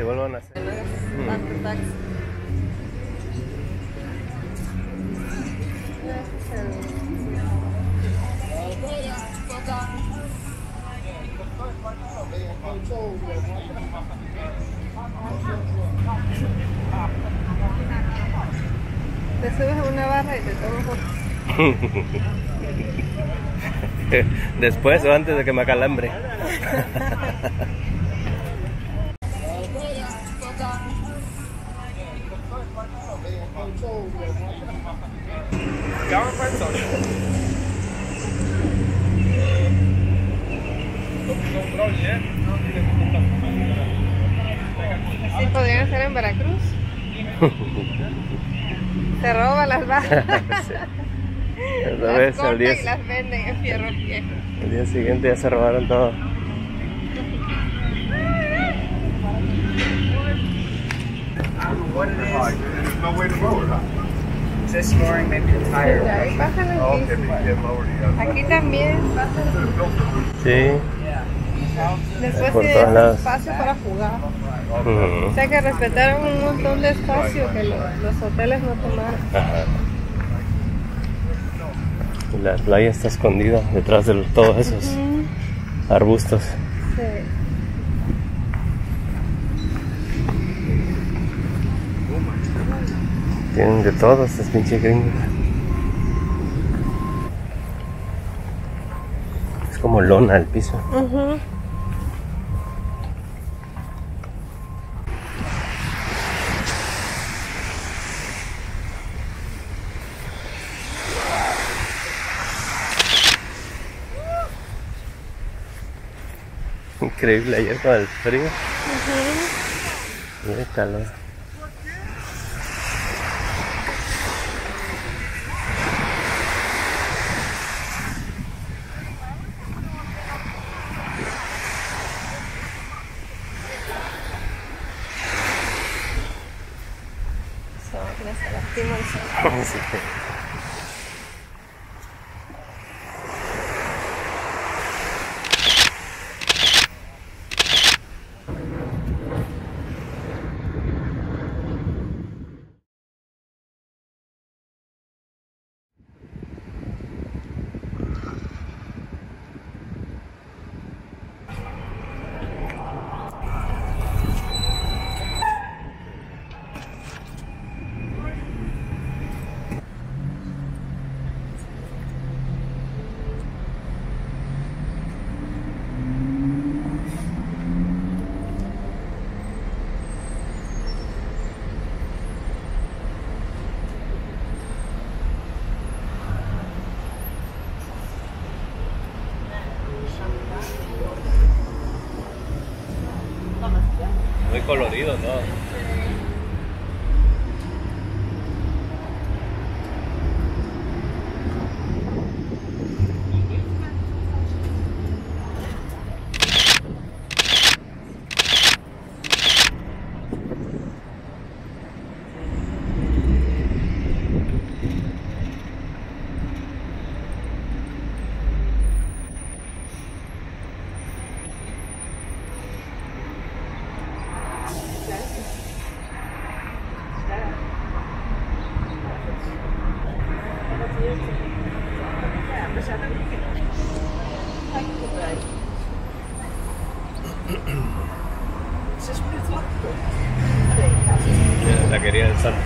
se vuelvan a hacer. Tanto taxi. Te subes a una barra y te tomas fotos. Después o antes de que me acalambre. Sí, podrían ser en Veracruz. Se roban las barras. Las cortan y las venden en Fierro Viejo. El día siguiente ya se robaron todo. Aquí también pasan. Sí. Después Por tiene todos lados. espacio para jugar. O sea que respetaron un montón de espacio que los hoteles no tomaron. Ajá. Y la playa está escondida detrás de todos esos arbustos. Sí. Tienen de todo estos pinches gringos. Es como lona el piso. Increíble ayer con el frío. Y el calor. Se lastima el sol. Sí. Muy colorido todo. La quería del Santo.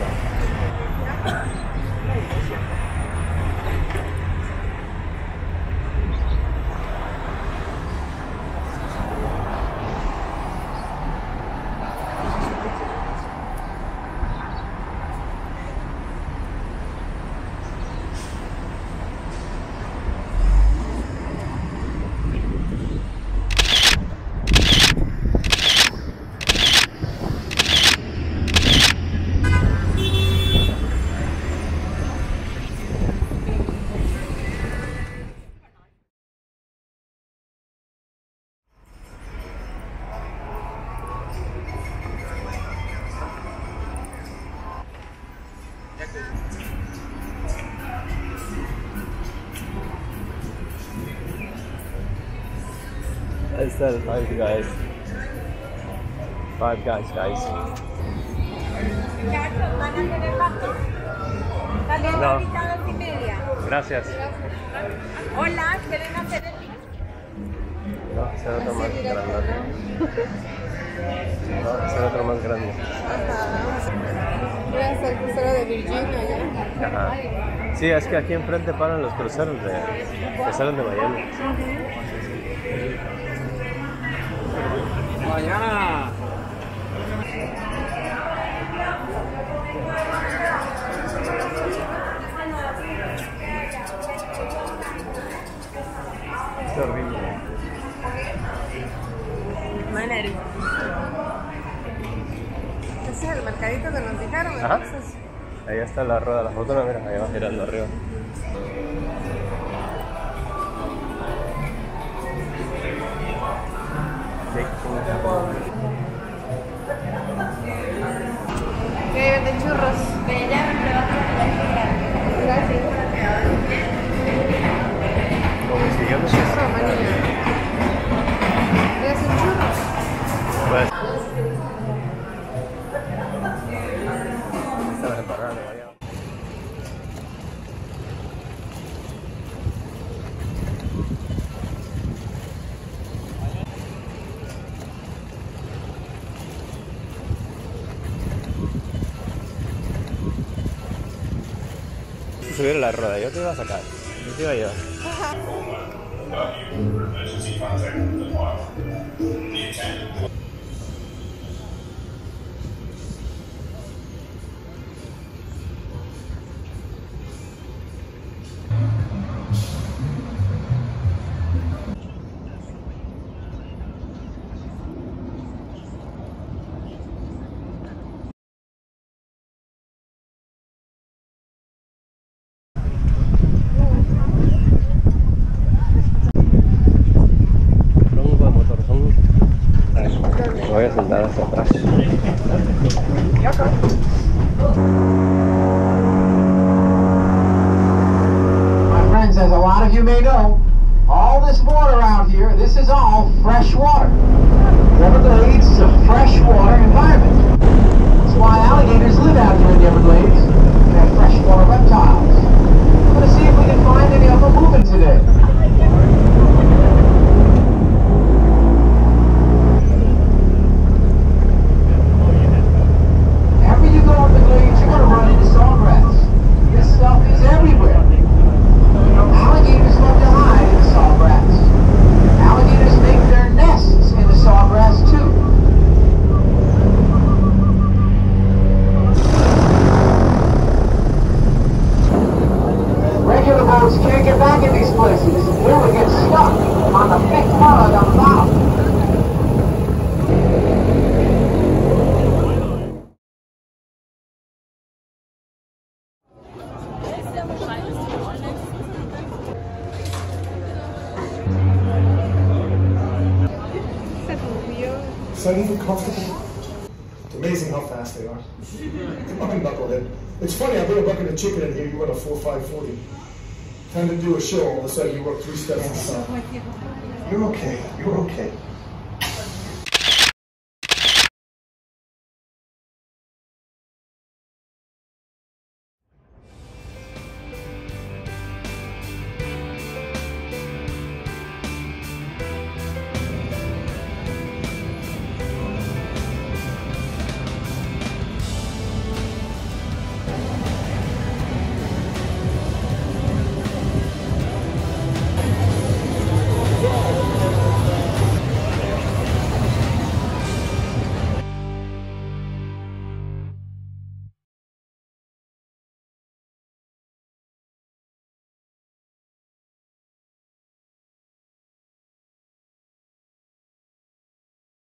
Ahí está el Five Guys. Five Guys, guys. ¿Van a tener pasto? Sale No. ahorita a 2:30. Gracias. Hola, ¿quieren hacer el No, ese otro más grande. No, ese otro más grande. Voy a hacer el crucero de Virginia ya. Ajá. Sí, es que aquí enfrente paran los cruceros que salen de Miami. Mañana. Es horrible. Manera. Ese es el mercadito que nos dijeron, Ajá. entonces. Ahí está la rueda, la foto, no, mira, ahí va girando arriba. Que venden churros. Gracias. Como siguiendo. Churro, manilla. ¿Quieres un churro? Pues. Está separado, vaya. Subir la rueda, yo te iba a sacar, yo te iba a llevar. Tronco de motorzón. A ver, me voy a sentar hacia atrás. My friends, as a lot of you may know, all this water out here, this is all fresh water. The Everglades is a freshwater environment. That's why alligators live out here in the Everglades. They have freshwater reptiles. I'm going to see if we can find any of them moving today. Wherever you go in the glades, you're going to run into sawgrass. This stuff is everywhere. Alligators love to hide in the sawgrass. Alligators make their nests in the sawgrass too. Regular boats can't get back in these places. They will get stuck on the thick mud on the bottom. Se subió. Is that even comfortable? It's amazing how fast they are. Come on, knucklehead. It's funny, I put a bucket of chicken in here, you went a 4.540. Time to do a show, all of a sudden you work 3 steps inside. You're okay, you're okay.